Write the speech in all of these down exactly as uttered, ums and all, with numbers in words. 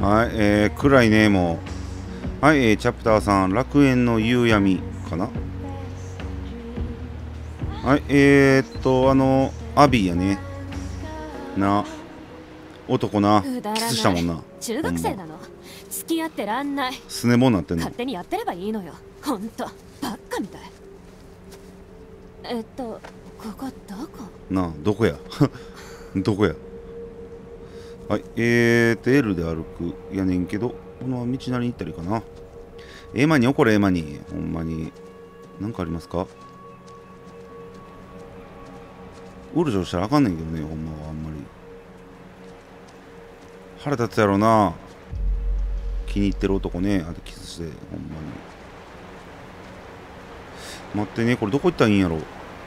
はい、えー、暗いね、もう。はい、えー、チャプターさん、楽園の夕闇かな。はい、えー、っと、あの、アビーやね。な、男な、キスしたもんな。 中学生なの。付き合ってらんない。 スネモになってんの。 勝手にやってればいいのよ。ほんと、バッカみたい。えっと、ここどこ？ なあ、どこやどこや。はい、えーと、L で歩くやねんけど、この道なりに行ったらいいかな。エマに怒れ、エマに。ほんまに。なんかありますか？うるちょろしたらあかんねんけどね、ほんまはあんまり。腹立つやろな。気に入ってる男ね、あとキスして、ほんまに。待ってね、これどこ行ったらいいんやろ。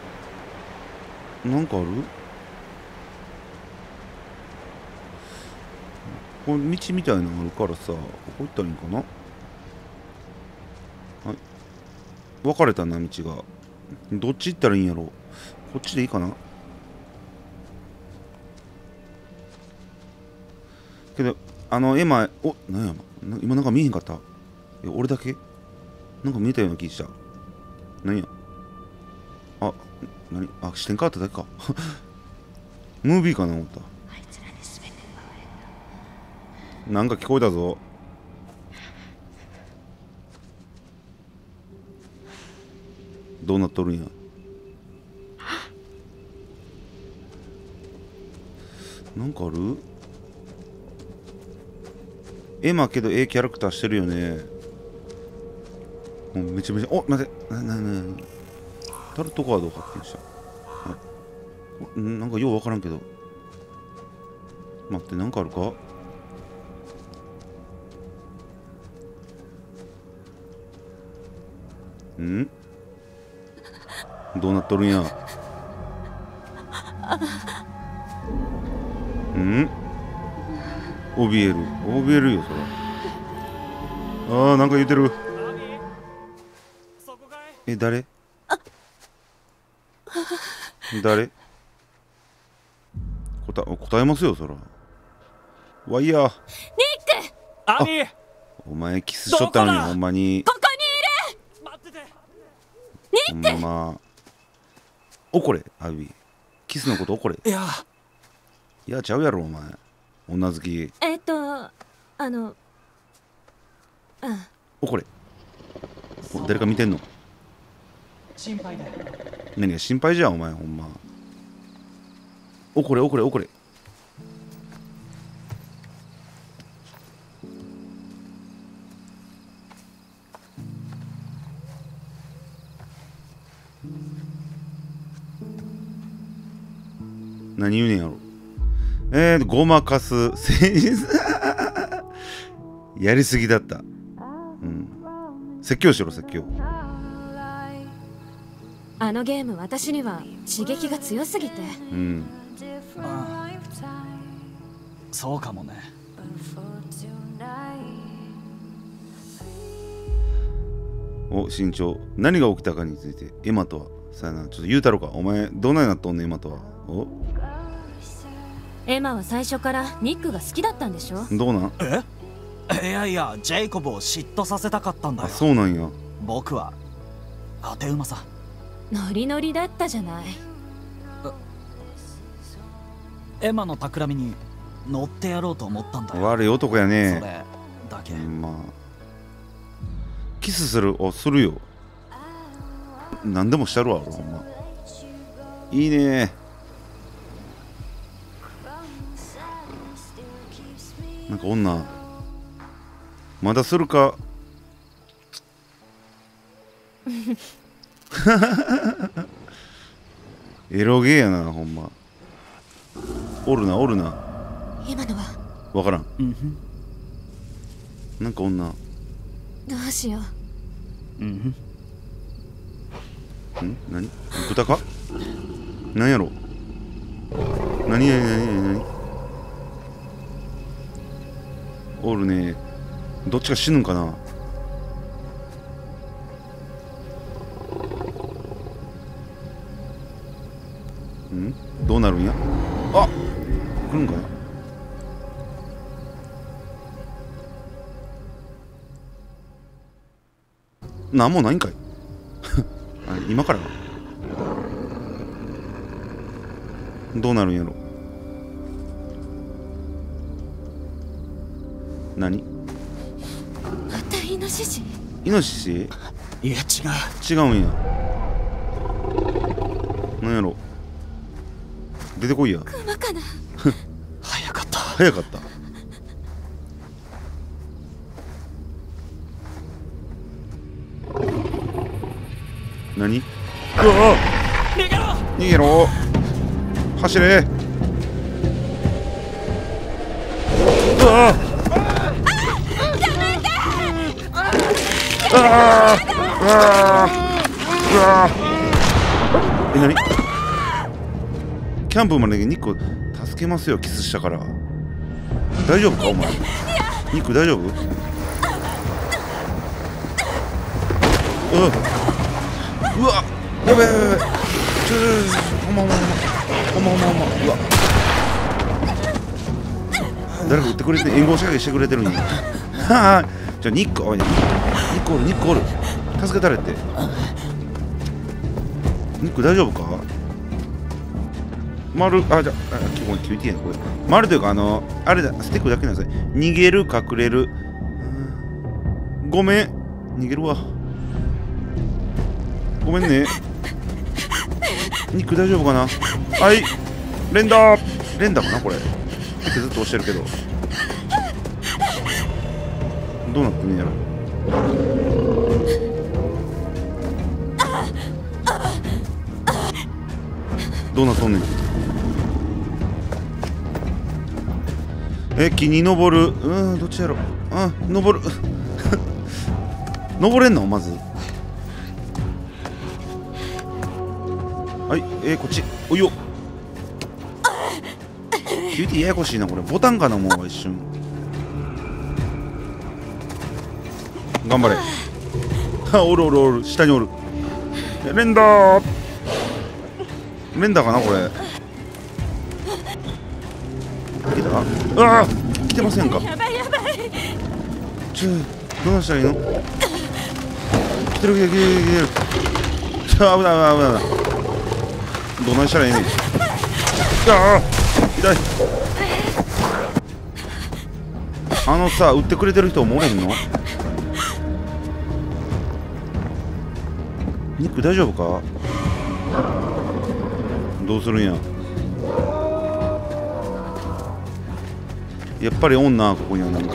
なんかある？これ道みたいなのあるからさ、ここ行ったらいいんかな。はい。分かれたな、道が。どっち行ったらいいんやろ。こっちでいいかな。けど、あの、エマ、お、なんや、今なんか見えへんかった。え、俺だけなんか見えたような気した。何や。あ、何あ、視点変わっただけか。ムービーかな思った。なんか聞こえたぞ。どうなっとるんや。なんかある？エマけどええキャラクターしてるよね。もうめちゃめちゃ。お、待て。な、な、な、タルトカードを発見した。はい、なんかようわからんけど。待って、なんかあるか？ん？どうなっとるんや。ん？怯える。怯えるよ、そら。ああ、なんか言うてる。え、誰？誰？答え、答えますよ、そら。ワイヤー。ニック！ アビー！ お前キスしとったのに、ほんまに。 ここにいる！待ってて！ニック！ ほんま。怒れ、アビー。キスのこと怒れ。 いや。 いや、ちゃうやろ、お前。女好き。 えっと、あの、うん。 怒れ。誰か見てんの？ 心配だよ。 何が心配じゃん、お前、ほんま。怒れ、怒れ、怒れ。何言うねんやろ。えーと、ごまかす。やりすぎだった。うん。説教しろ、説教。 あのゲーム、私には刺激が強すぎて。 うん。 ああ、そうかもね。 お、身長。何が起きたかについて、エマとは。さやな、ちょっと言うたろか。お前、どないなっとんねん、エマとは。おエマは最初からニックが好きだったんでしょ？ どうなん？ え？いやいや、ジェイコブを嫉妬させたかったんだよ。 あ、そうなんや。 僕は当て馬さ。 ノリノリだったじゃない。 エマの企みに乗ってやろうと思ったんだよ。 悪い男やね。 それだけ。 まあキスする。お、するよ。何でもしたるわ、俺ほんま。いいね。なんか女まだするか。エロゲーやな、ほんま。おるな、おるな。 今のはわからん。 うん、 なんか女。 どうしよう。うん。 ん？何？豚か？何やろ？何何何何何？おるね。どっちか死ぬんかな。ん？どうなるんや？あ、来るんかな。 なんもないんかいあ今からどうなるんやろ。何？ またイノシシ？ イノシシ？ いや違う。 違うんや。なんやろ。出てこいや。 クマかな？ 早かった。 早かった。何？うわ！ 逃げろ！ 逃げろ！走れ！うわ！ああ！え、何？キャンプまでにニック助けますよ、キスしたから。大丈夫かお前。ニック大丈夫？うわうわやべやべやべちょちょちょほんまほんまほんまほんまほんまほんまうわ誰か撃ってくれて援護射撃してくれてるんや。はあじゃあニックおいニックおるニックおる助けたれって。ニック大丈夫か？丸あじゃあ基本キューティーやなこれ。丸というかあのあれだスティックだけなんですね。逃げる隠れるごめん逃げるわごめんね。ニック大丈夫かな。はい連打連打かなこれ。ずっと押してるけどどうなってんねやろ。どうなっとんねん。え木に登る。うんどっちやろ。あ登る登れんのまず。はいえー、こっちおいよ。キューティーややこしいなこれ。ボタンかなもう一瞬。頑張れ。はおるおるおる下におる。連打連打かなこれ。来た？ああ来てませんか。 やばいやばい。 ちょどうしたらいいの。来てる来てる来てる来てる。ちょ危ない危ない危ない。どないしたらいいねん。ああ痛い。あのさ撃ってくれてる人もおれへんの。ニック大丈夫か。どうするんや。やっぱりおんなここにはなんか。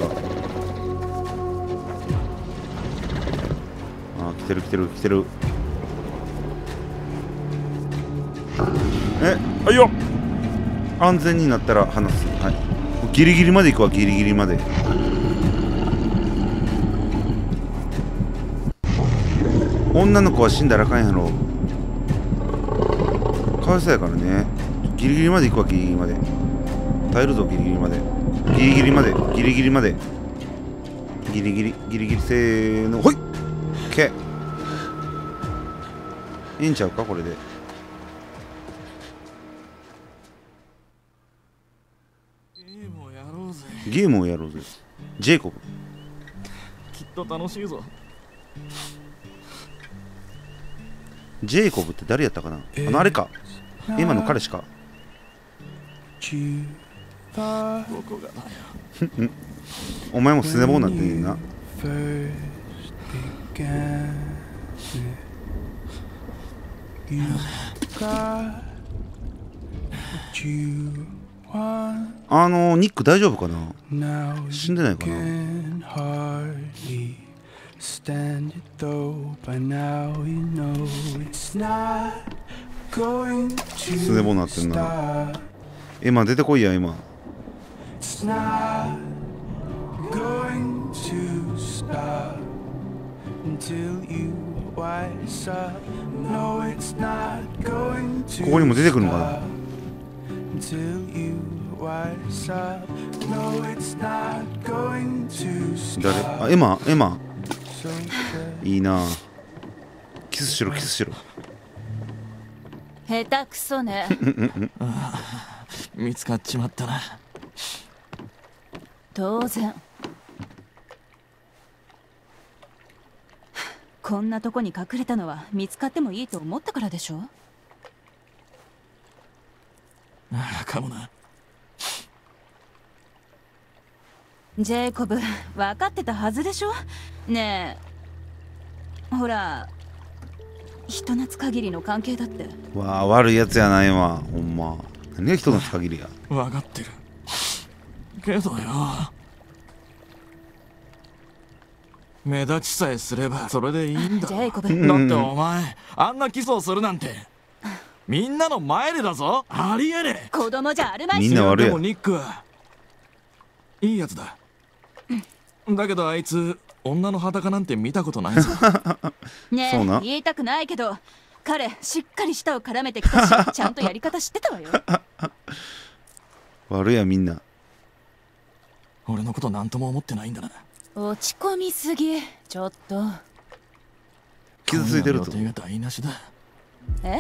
ああ来てる来てる来てる。えあいよ安全になったら話す。はいギリギリまで行くわギリギリまで。女の子は死んだらあかんやろ。かわいそうやからね。ギリギリまで行くわギリギリまで。耐えるぞギリギリまでギリギリまでギリギリまでギリギリギリギリせーのほいっけいいんちゃうかこれで。 ゲームをやろうぜ。 ゲームをやろうぜ。ジェイコブきっと楽しいぞ。 ジェイコブって誰やったかな。あのあれか今の彼氏か。 どこがだよ。 お前もスネボーになってんねんな。あのニック大丈夫かな。死んでないかな。スネボーになってんな。エマ出てこいやエマ。ここにも出てくるのかな。誰あエマエマいいな。キスしろキスしろ。 下手くそね。 見つかっちまったな。 当然こんなとこに隠れたのは見つかってもいいと思ったからでしょ。 ああ、かもな。 ジェイコブ、分かってたはずでしょ。ねえ、ほら、ひと夏限りの関係だって。 わあ、悪いやつやないわ、ほんま。何が人の限りや。 分かってるけどよ、目立ちさえすればそれでいいんだ。 ジェイコブ、 だってお前あんなキスをするなんてみんなの前でだぞ。ありえねえ。 子供じゃあるまいし。 みんな悪いやでもニックはいいやつだ。だけどあいつ女の裸なんて見たことないぞ。 ねえ、 そうな言いたくないけど彼しっかり舌を絡めてきたしちゃんとやり方知ってたわよ。 悪いやみんな。 俺のことなんとも思ってないんだな。 落ち込みすぎ、ちょっと。 傷ついてると。 今夜の予定が台無しだ。 え？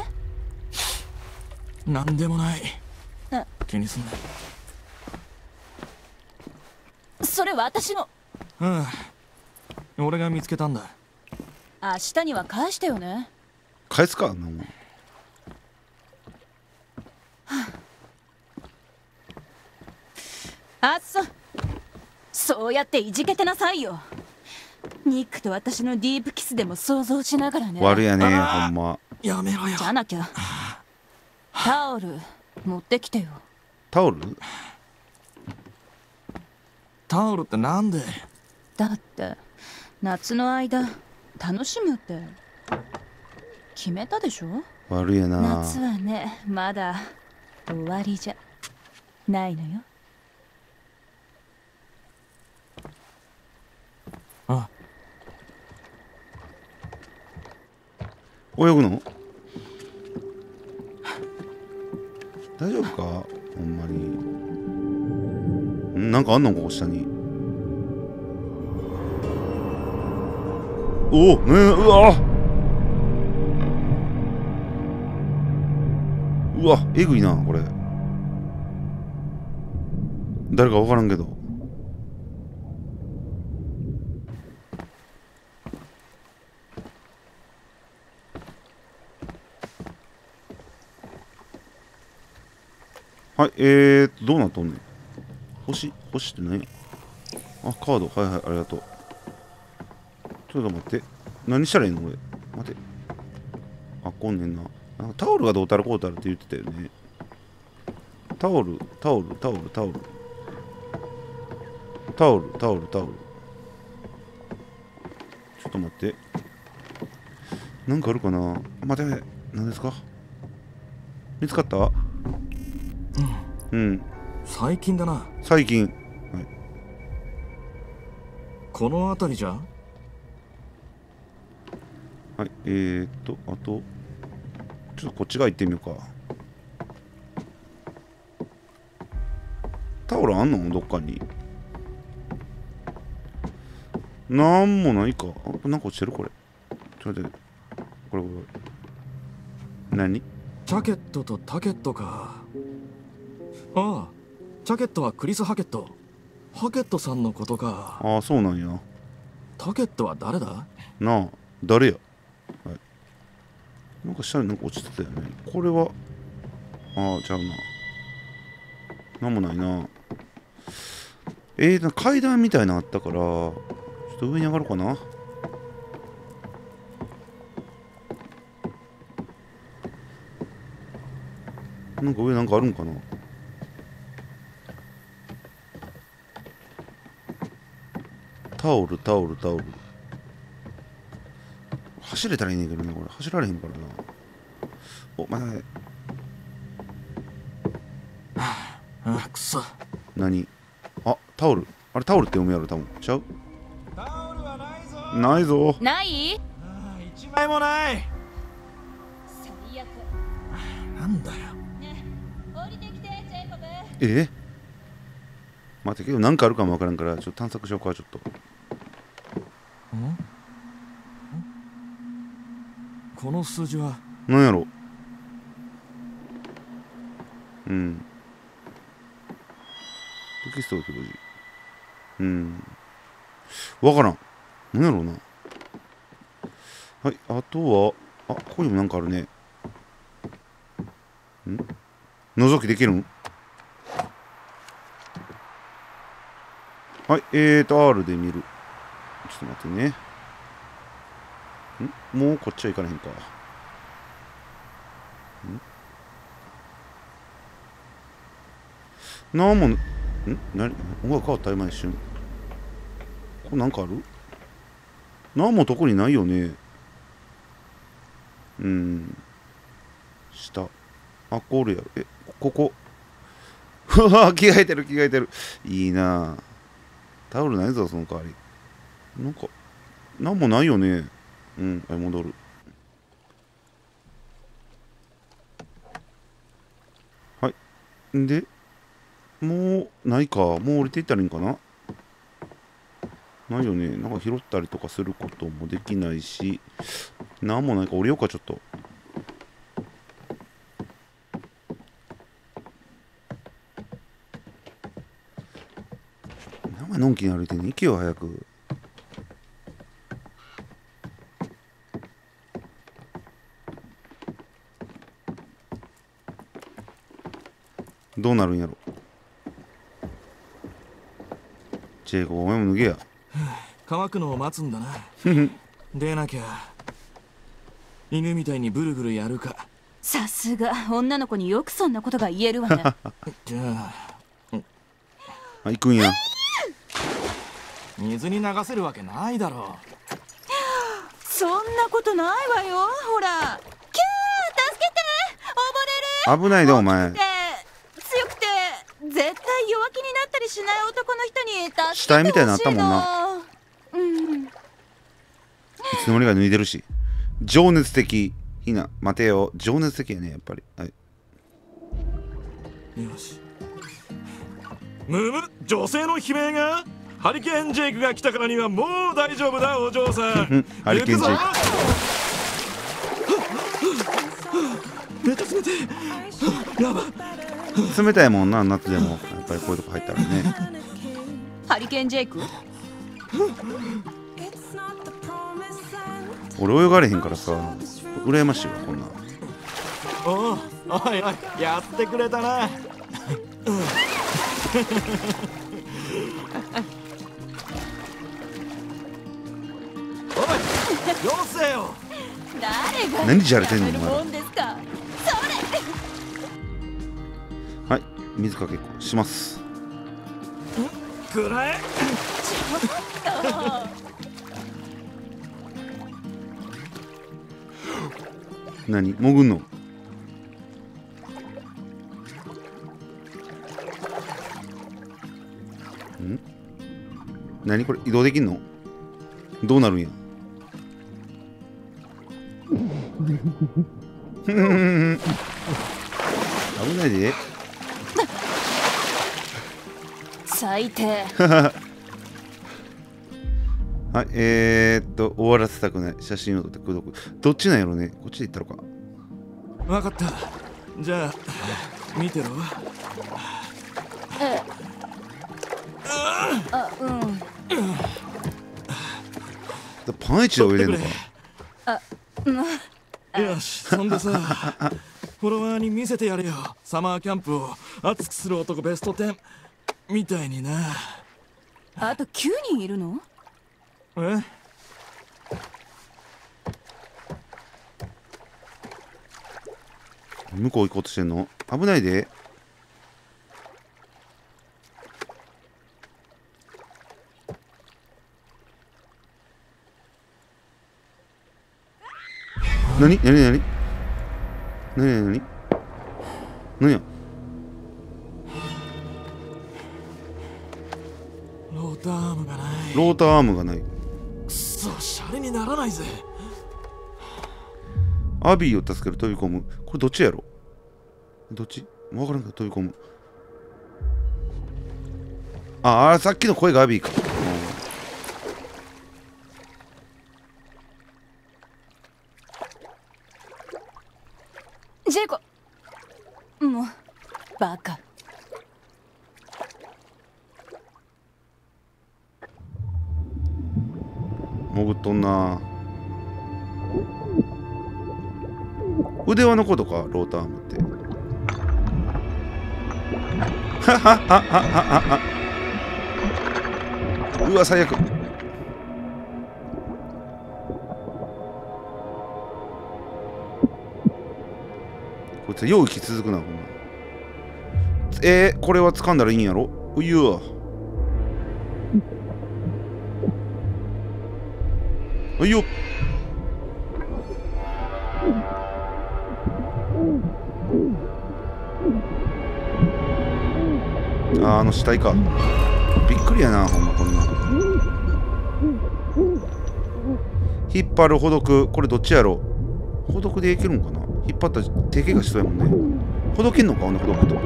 なんでもない。 あ、 気にすんな。 それ私の。 うん、俺が見つけたんだ。 明日には返してよね。 返すかなもん。 あっそ、そうやっていじけてなさいよ。ニックと私のディープキスでも想像しながらね。 悪いやねほんま。 やめろよ。 じゃなきゃタオル持ってきてよ。 タオル？ タオルってなんで？ だって夏の間楽しむって決めたでしょ。 悪いやな。 夏はね、まだ終わりじゃないのよ。 あ、 泳ぐの？大丈夫かほんまに。んなんかあんのここ下に。おお、ね、うわうわ、えぐいなこれ。誰か分からんけど。はい、えーと、どうなっとんねん。星星って何や。あ、カード、はいはい、ありがとう。ちょっと待って。何したらいいのこれ。待て。あ、こんねんな。なんかタオルがどうたらこうたらって言ってたよね。タオル、タオル、タオル、タオル。タオル、タオル、タオル。ちょっと待って。なんかあるかな。待て、何ですか。見つかった？うん。 最近だな。 最近。はい。 この辺りじゃ？ はい、えーっと、あと、ちょっとこっち側行ってみようか。タオルあんのどっかに。なんもないか。あ、なんか落ちてるこれ。ちょっと待って。これこれ。何？ ジャケットとタケットか。ああ、ジャケットはクリス・ハケット。ハケットさんのことか。 ああ、そうなんや。 タケットは誰だ？ なあ、誰や。はい。なんか下になんか落ちてたよね。これは、ああ、ちゃうな。なんもないな。えー、な階段みたいなのあったから、ちょっと上に上がるかな。なんか上なんかあるんかな。タオル、タオル、タオル。走れたらいいねんけどね、これ。走られへんからな。お、まだね。 あ、くそ。 何？あ、タオル。あれタオルって読むやろ、多分。ちゃう？ タオルはないぞ。 ないぞ。 ない？ ああ、一枚もない。 最悪。 なんだよ。 ねえ、降りてきて、ジェイコブ。 えー、待ってけど何かあるかもわからんからちょっと探索しようか。ちょっとん？ん？この数字は何やろ。うんテキスト表示。うんわからん。何やろうな。 はい、あとは、あ、ここにもなんかあるね。ん覗きできるん？はい、えーと、R で見る。ちょっと待ってね。んもうこっちは行かれへんか。んなんも、んなに音楽変わった今一瞬。これなんかある？なんも特にないよね。うん。下。あ、これやろ。え、ここ。うわ着替えてる着替えてる。いいなあ。タオルないぞ、その代わり。なんか、なんもないよね。うん、はい、戻る。はい。んで、もう、ないか。もう降りていったらいいんかな。ないよね。なんか拾ったりとかすることもできないし、なんもないか。降りようか、ちょっと。なんかのんきに歩いてんねん。行けよ、早く。どうなるんやろ。ジェイコ、お前も脱げや。 乾くのを待つんだな。出なきゃ犬みたいにブルブルやるか。 さすが女の子によくそんなことが言えるわね。 じゃああ、行くんや。 水に流せるわけないだろそんなことないわよ。ほら、キャー、助けて、溺れる。 危ないで、お前。 で強くて絶対弱気になったりしない男の人に助けてほしいの。 死体みたいになったもんな。 うん。 いつの間にか脱いでるし。情熱的。ひな、待てよ。情熱的やね、やっぱり。はい。 よし。むむ女性の悲鳴が。ハリケーンジェイクが来たからにはもう大丈夫だ、お嬢さん。 ハリケーンジェイク。めっちゃ冷てえ。やば。 冷たいもんな、夏でも。やっぱりこういうとこ入ったらね。 ハリケーンジェイク？ 俺泳がれへんからさ、羨ましいわ、こんなん。 おお、おいおい、やってくれたな。おい、よせよ。 誰が何じゃれてんのお前ら。 もんですか。それ。 はい、水かけっこします。 くらえ。 何潜んの？ん何これ移動できんの？どうなるんや。危ないで。 最低。 はい、えー、っと終わらせたくない。写真を撮ってくどく。どっちなんやろね。こっちで行ったのか。 わかった。じゃあ見てろ。 えあ、うん。 パンイチで泳いでんのか。 あ、うん。 よし、そんでさ、フォロワーに見せてやれよ。サマーキャンプを熱くする男ベストじゅうみたいにな。 あときゅうにんいるの？ え？ 向こう行こうとしてんの？危ないで。なになになになになになにや。 ローターアームがない。 ローターアームがない。 くそ、シャレにならないぜ。 アビーを助ける飛び込む。これどっちやろ？どっち？わからんけど飛び込む。ああ、さっきの声がアビーか。 ジェイコ。もうバカ。 潜っとんな。 腕輪のことか、ローターアームって。はははははは。うわ、最悪。こいつよう生き続くな、ほんま。えー、これは掴んだらいいんやろ。ういよ。ういよ。あー、あの死体か。びっくりやな、ほんまこんな。引っ張るほどく、これどっちやろ。ほどくでいけるんかな。引っ張ったら手怪我しそうやもんね。ほどけんのか、あのほどくと。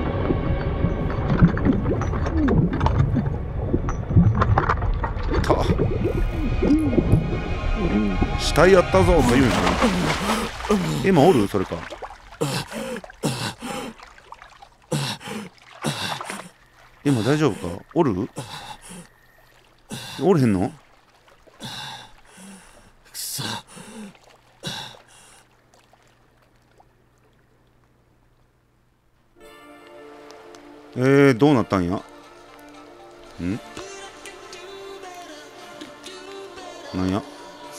た死体やったぞと言うんじゃない。今おるそれか。今大丈夫か。おるおれへんの。 くそ。 えー、どうなったんや。んなんや。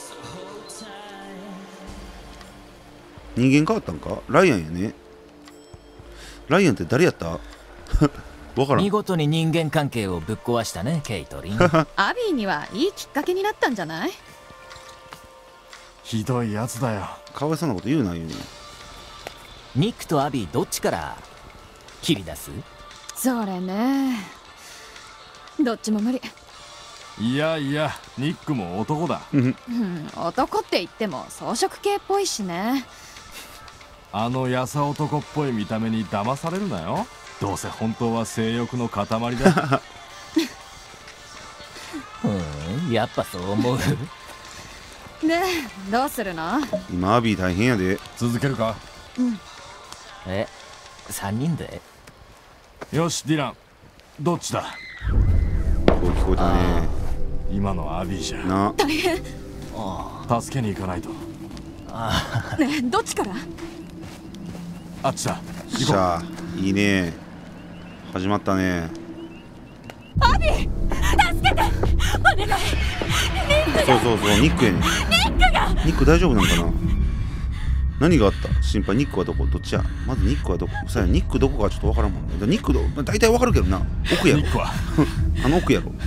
人間変わったんか。ライアンやね。ライアンって誰やった。わからん。 見事に人間関係をぶっ壊したね、ケイトリン。 アビーにはいいきっかけになったんじゃない。 ひどいやつだよ。 かわいそうなこと言うなよ。 ニックとアビーどっちから切り出す。 それね、どっちも無理。 いやいや、ニックも男だ。 うん、男って言っても装飾系っぽいしね。 あのやさ男っぽい見た目に騙されるなよ。どうせ本当は性欲の塊だ。 うん、やっぱそう思う。 で、どうするの。 今アビー大変やで。 続けるか。 うん。 え、三人で。 よし、ディラン、どっちだ。 そう聞こえたね。 今のアビーじゃな。 大変。 助けに行かないと。 あねえ、どっちから。 あっちだ。行こしゃあ、いいね。始まったね。 アビー、助けて。お願い。ニックそうそうそう、ニックやね。ニックが。ニック大丈夫なんかな。何があった。心配。ニックはどこ。どっちや。まずニックはどこ。さあ、ニックどこかちょっとわからんもんね。ニックど、大体わかるけどな。奥やろ。 ニックはあの奥やろ。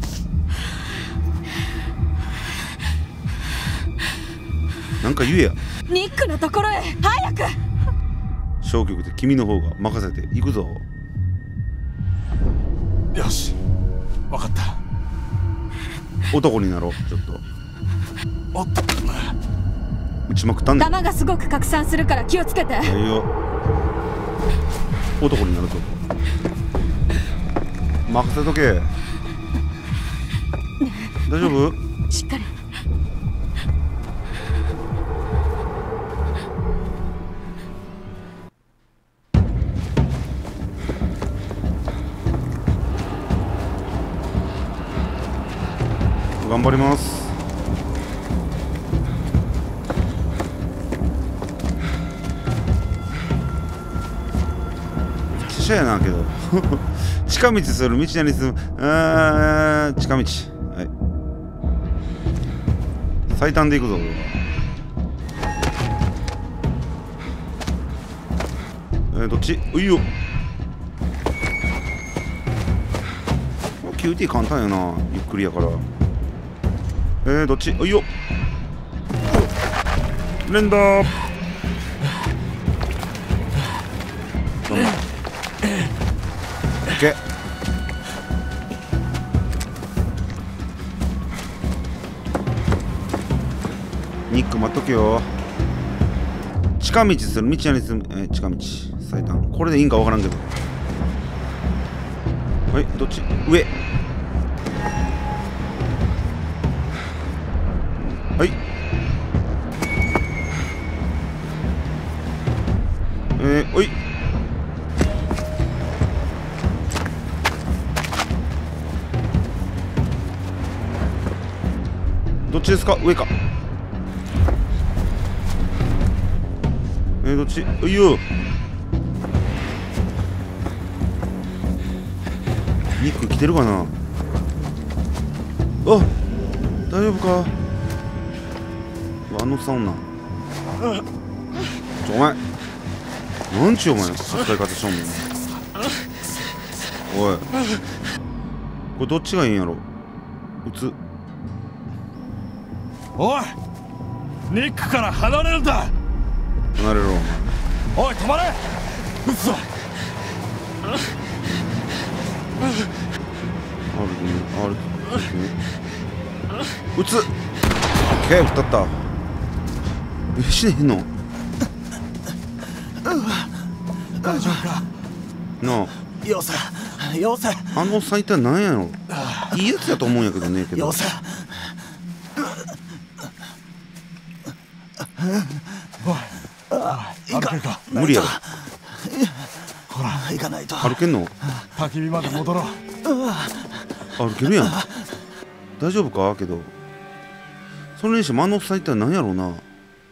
なんか言えや。 ニックのところへ早く。 消極で君の方が任せて行くぞ。 よし、分かった。 男になろう。ちょっとおっと、 打ちまくったんだ。 弾がすごく拡散するから気をつけて。 いいよ。男になるぞ。任せとけ。大丈夫。 しっかり。 頑張ります。汽車やなけど。近道する道なり進む。あー、近道。はい。最短で行くぞ俺は。えー、どっち。ういよ。キューティー簡単やな。ゆっくりやから。えー、どっち。ういよ。連打。どうも。オッケー。ニック待っとけよ。近道する道なり進む。えー、近道最短。これでいいんか分からんけど。はい、どっち。上。はい。えー、おい。どっちですか。上か。 えー、どっち？いいよ。ニック来てるかな。あ、大丈夫か。あのさんな。ちょお前なんちゅうお前扱い方しとんの。おいこれどっちがいいんやろ。撃つ。 おい、ニックから離れるんだ。 離れろお前。 おい止まれ。撃つぞ。 あるね、あるね。撃つ。オッケー、撃ったった。え、死ねへんの。 大丈夫か。 なあ、 よせよせ。 あのおっさん一体何やろ。いいやつやと思うんやけどね。けどよせ。おい、歩けるか。 無理やろ。 ほら行かないと。 歩けんの。 焚き火まで戻ろう。 歩けるやん。大丈夫か。けどそれにしてもあのおっさん一体何やろうな。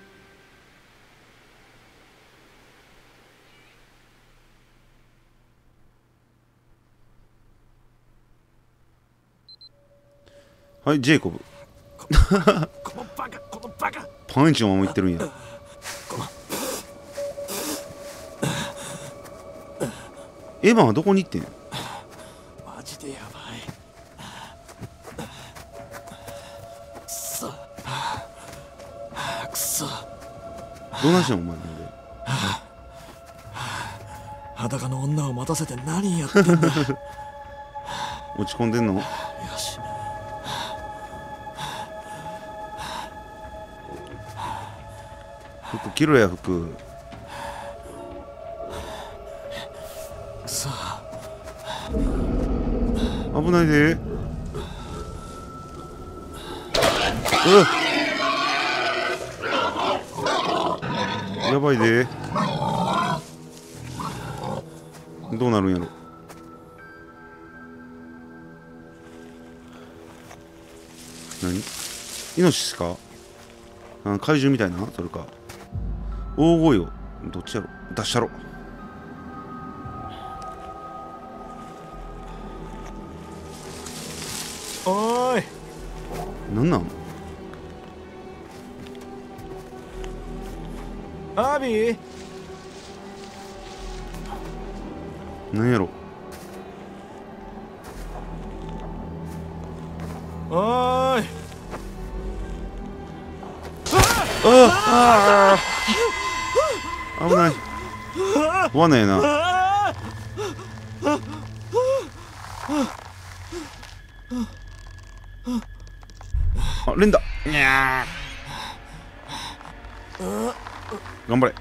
はい、ジェイコブ。 このバカ、このバカ。 パンチのままいってるんや。エヴァンはどこに行ってん。 マジでやばい。くそくそ。 どうなんしてんのお前。なんで裸の女を待たせて何やってんだ。 落ち込んでんの。 よし。 服着ろや服。 くそ。 危ないで。うっやばいで。どうなるんやろ。何イノシシか。あ、怪獣みたいな。それか大声をどっちやろ。出したろ。 おーい、 なんなん。 アビー。 なんやろ。 おーい。 あああ危ない。罠やな。あ、連打。にゃー頑張れ。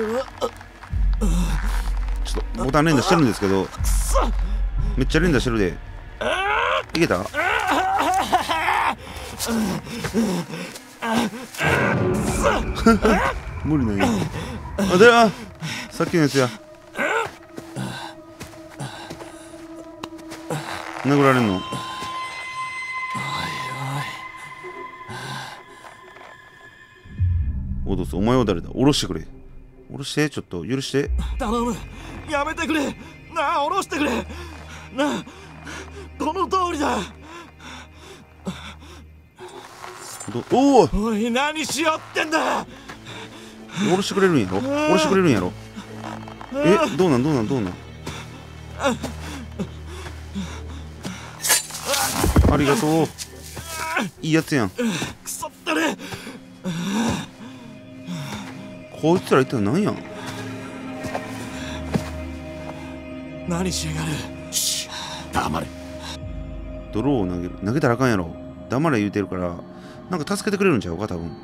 ちょっとボタン連打してるんですけど、めっちゃ連打してるで。いけた。無理なんや。あ、ではさっきのやつや。殴られんの。脅す。お前は誰だ。下ろしてくれ。下ろして。ちょっと許して。 頼む、やめてくれ。なあ、下ろしてくれ。なあ、この通りだ。 どおお、 おい、何しよってんだ。 下ろしてくれるんやろ。下ろしてくれるんやろ。え、どうなんどうなんどうなん。ありがとう。いいやつやん。 くそったれ。 こいつら一体何やん。 何しやがる。し、黙れ。 泥を投げる。投げたらあかんやろ。黙れ言うてるから、なんか助けてくれるんちゃうか多分。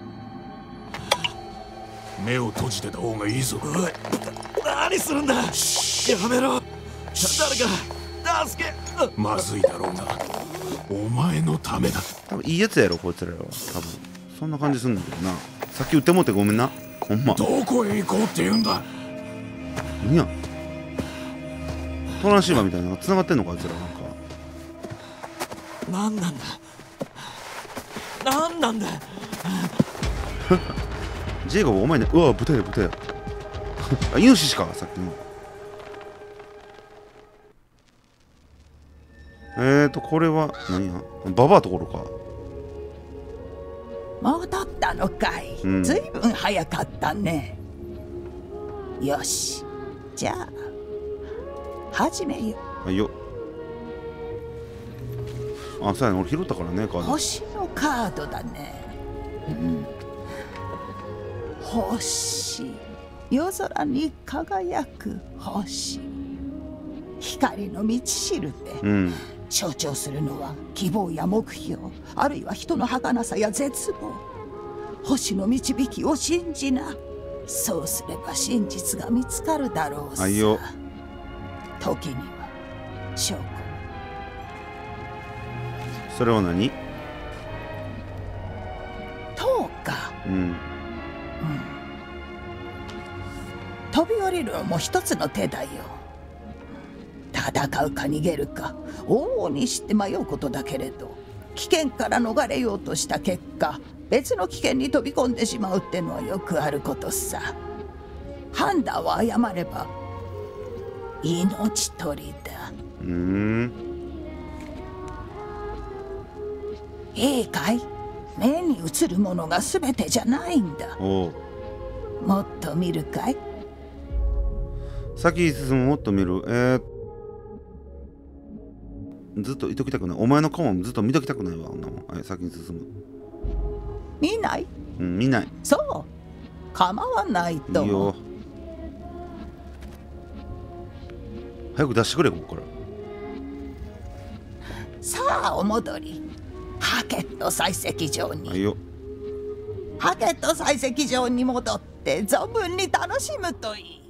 目を閉じてた方がいいぞ。 おい、何するんだ。やめろ。誰か助け。 まずいだろうな。お前のためだ。 多分いいやつやろこいつらは。多分そんな感じすんだけどな。さっき撃ってもってごめんな。ほんま。 どこへ行こうって言うんだ。 何や。トランシーバーみたいなのが繋がってんのかあいつら。なんか何なんだ。何なんだ。 ジェイコブお前ね。うわ豚や豚や。 あ、イノシシかさっきの。えーとこれは何や、ババアところか。 戻ったのかい、 うん、 ずいぶん早かったね。よし、じゃあ始めよう。はいよ。あ、そうやね、俺拾ったからね、カード。 星のカードだね。うん、星、夜空に輝く星、光の道しるべ、 うん、 象徴するのは希望や目標、あるいは人の儚さや絶望。星の導きを信じな。そうすれば真実が見つかるだろうさ。 はいよ。 時には証拠。 それは何？ 塔か。 うん、うん、 飛び降りるのも一つの手だよ。戦うか逃げるか往々にして迷うことだけれど、危険から逃れようとした結果別の危険に飛び込んでしまうってのはよくあることさ。判断を誤れば命取りだ。 うーん、 いいかい、目に映るものが全てじゃないんだ。 おう、 もっと見るかい。 先に進む、もっと見る。えー、ずっといときたくない。お前の顔もずっと見ときたくないわ、女も。はい、先に進む。 見ない？ うん、見ない。 そう、構わないと。 いいよ。早く出してくれ、ここから。 さあお戻り。ハケット採石場に。 はいよ。 ハケット採石場に戻って存分に楽しむといい。